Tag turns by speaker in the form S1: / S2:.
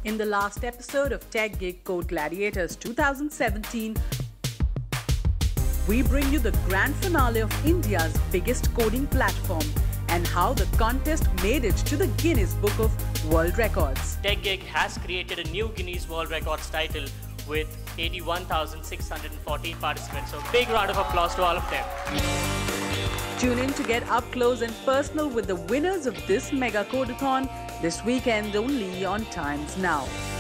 S1: In the last episode of TechGig Code Gladiators 2017, we bring you the grand finale of India's biggest coding platform and how the contest made it to the Guinness Book of World Records.
S2: TechGig has created a new Guinness World Records title with 81,614 participants. So big round of applause to all of them.
S1: Tune in to get up close and personal with the winners of this mega codeathon this weekend only on Times Now.